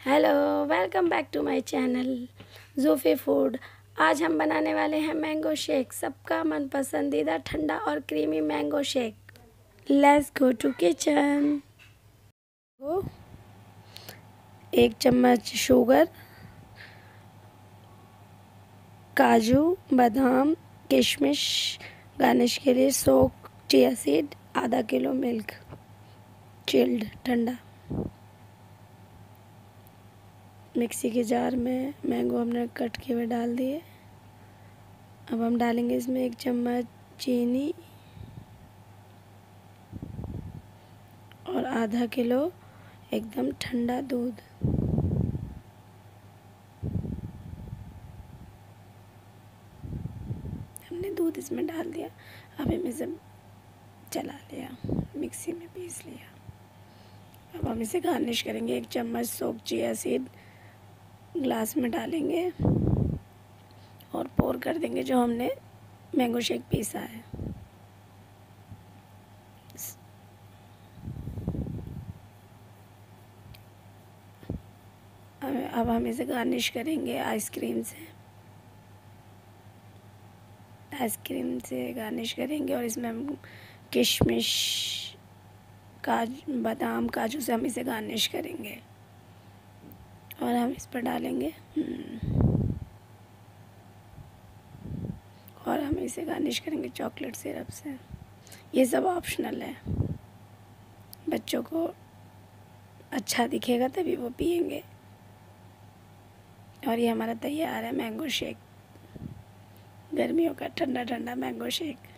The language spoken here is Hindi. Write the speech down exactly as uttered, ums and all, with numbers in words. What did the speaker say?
Hello, welcome back to my channel Zoofi food. आज हम बनाने वाले हैं मैंगो शेक, सबका मनपसंदीदा ठंडा और creamy mango shake. Let's go to kitchen. एक चम्मच शुगर, काजू, बादाम, किशमिश, गार्निश के लिए सोक चिया सीड, आधा किलो मिल्क चिल्ड ठंडा। मिक्सी के जार में मैंगो हमने कट किए हुए डाल दिए। अब हम डालेंगे इसमें एक चम्मच चीनी और आधा किलो एकदम ठंडा दूध। हमने दूध इसमें डाल दिया। अब हम इसे चला लिया, मिक्सी में पीस लिया। अब हम इसे गार्निश करेंगे। एक चम्मच सोक चिया सीड ग्लास में डालेंगे और पोर कर देंगे जो हमने मैंगो शेक पीसा है। अब हम इसे गार्निश करेंगे आइसक्रीम से। आइसक्रीम से गार्निश करेंगे और इसमें हम किशमिश, काजू, बादाम, काजू से हम इसे गार्निश करेंगे और हम इस पर डालेंगे और हम इसे गार्निश करेंगे चॉकलेट सिरप से। ये सब ऑप्शनल है, बच्चों को अच्छा दिखेगा तभी वो पिएंगे। और ये हमारा तैयार है मैंगो शेक, गर्मियों का ठंडा ठंडा मैंगो शेक।